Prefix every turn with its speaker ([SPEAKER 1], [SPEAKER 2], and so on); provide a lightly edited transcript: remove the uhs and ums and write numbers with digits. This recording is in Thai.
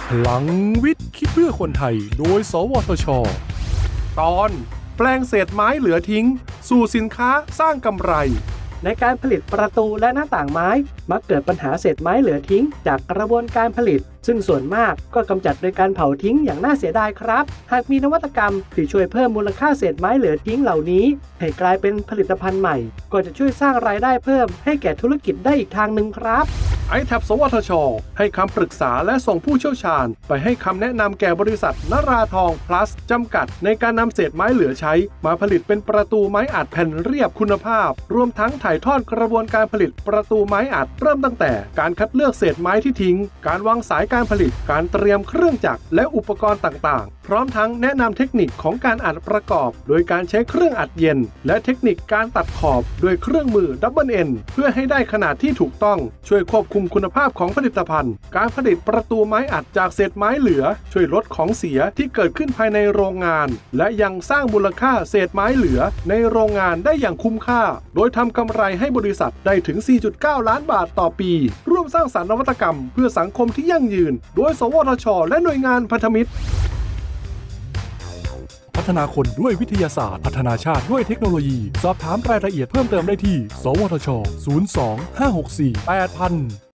[SPEAKER 1] พลังวิทย์คิดเพื่อคนไทยโดยสวทช.ตอนแปลงเศษไม้เหลือทิ้งสู่สินค้าสร้างกำไร
[SPEAKER 2] ในการผลิตประตูและหน้าต่างไม้มักเกิดปัญหาเศษไม้เหลือทิ้งจากกระบวนการผลิตซึ่งส่วนมากก็กำจัดโดยการเผาทิ้งอย่างน่าเสียดายครับหากมีนวัตกรรมที่ช่วยเพิ่มมูลค่าเศษไม้เหลือทิ้งเหล่านี้ให้กลายเป็นผลิตภัณฑ์ใหม่ก็จะช่วยสร้างรายได้เพิ่มให้แก่ธุรกิจได้อีกทางหนึ่งครับ
[SPEAKER 1] iTab สวทช.ให้คำปรึกษาและส่งผู้เชี่ยวชาญไปให้คำแนะนำแก่บริษัทนราทอง plus จำกัดในการนำเศษไม้เหลือใช้มาผลิตเป็นประตูไม้อัดแผ่นเรียบคุณภาพรวมทั้งถ่ายทอดกระบวนการผลิตประตูไม้อัดเริ่มตั้งแต่การคัดเลือกเศษไม้ที่ทิ้งการวางสายการผลิตการเตรียมเครื่องจักรและอุปกรณ์ต่างๆพร้อมทั้งแนะนำเทคนิคของการอัดประกอบโดยการใช้เครื่องอัดเย็นและเทคนิคการตัดขอบโดยเครื่องมือ Double N เพื่อให้ได้ขนาดที่ถูกต้องช่วยควบคุมคุณภาพของผลิตภัณฑ์การผลิตประตูไม้อัดจากเศษไม้เหลือช่วยลดของเสียที่เกิดขึ้นภายในโรงงานและยังสร้างมูลค่าเศษไม้เหลือในโรงงานได้อย่างคุ้มค่าโดยทำกำไรให้บริษัทได้ถึง 4.9 ล้านบาทต่อปีร่วมสร้างสรรค์นวัตกรรมเพื่อสังคมที่ยั่งยืนโดยสวทช.และหน่วยงานพันธมิตรพัฒนาคนด้วยวิทยาศาสตร์พัฒนาชาติด้วยเทคโนโลยีสอบถามรายละเอียดเพิ่มเติมได้ที่สวทช. 02 564 8000